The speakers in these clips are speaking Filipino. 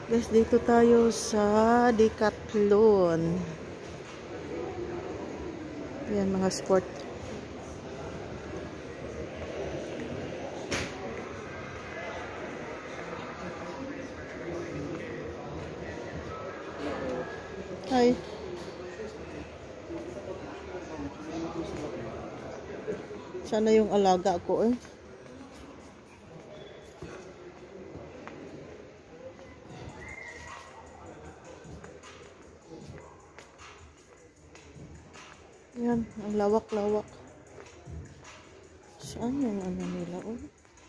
Guys, dito tayo sa Decathlon. Yan, mga sport. Hi. Sana yung alaga ko eh. Yan, ang lawak-lawak. Saan yung ano nila oh?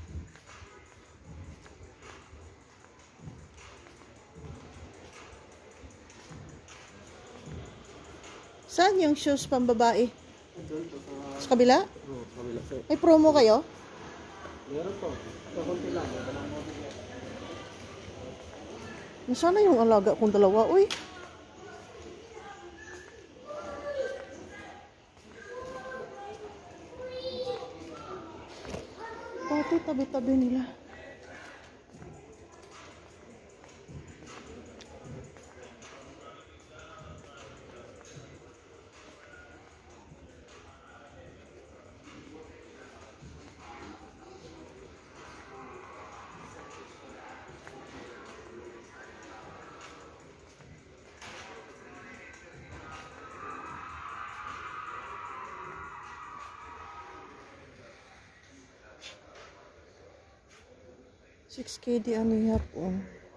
Saan yung shoes pambabae? Sa kabila? Oo, sa kabila. May promo kayo? Meron po. Ito, konti lang. Nasaan yung alaga kong dalawa? Uy! Pati tabi-tabi nila. $6,000 ano yap oh.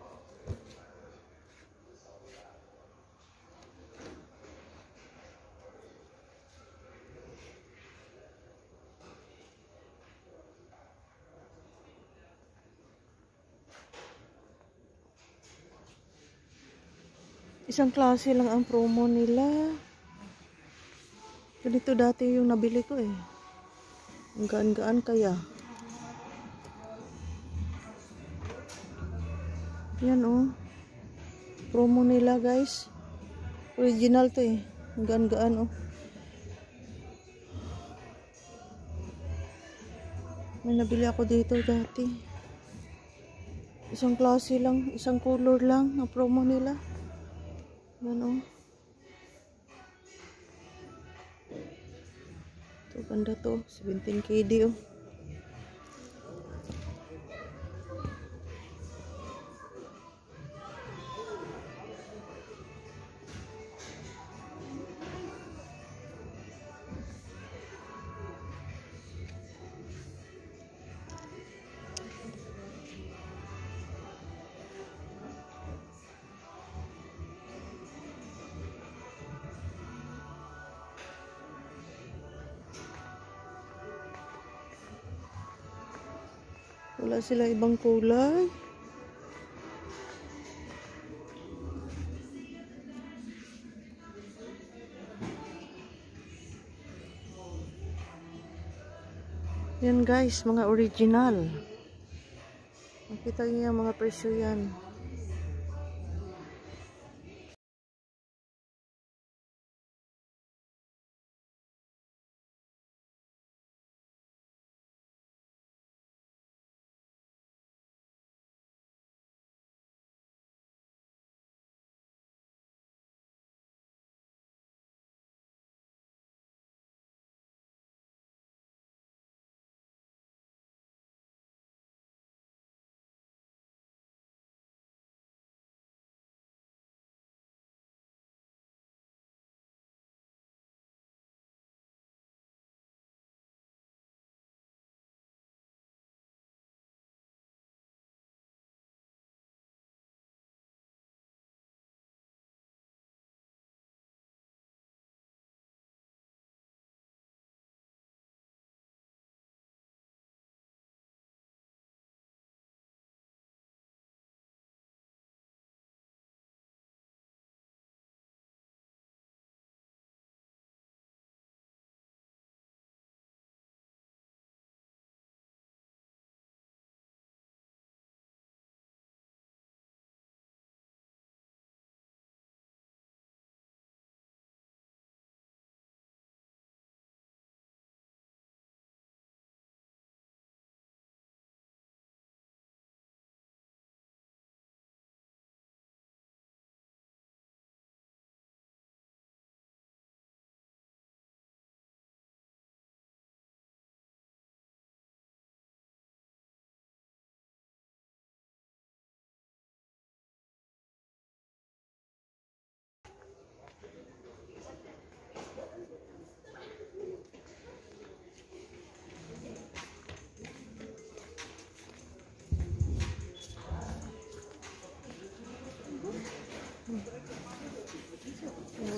Isang klase lang ang promo nila. Ganito dati yung nabili ko eh. Ang gaan-gaan kaya. Yan oh. Promo nila guys. Original to eh. Ang gaan-gaan oh. May nabili ako dito dati. Isang klase lang, isang color lang ang promo nila. Yan oh. Ito ganda to, $17,000 oh. Wala sila ibang kulay. Yan guys, mga original. Makita niyo yung mga presyo yan.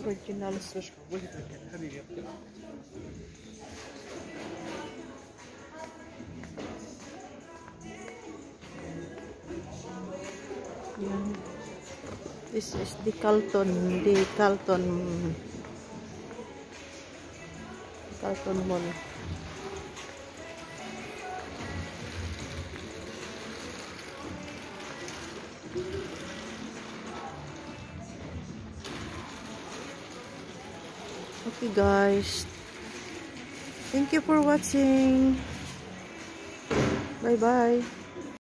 Original. Yan. This is the Carlton Mall. Okay guys, thank you for watching. Bye bye.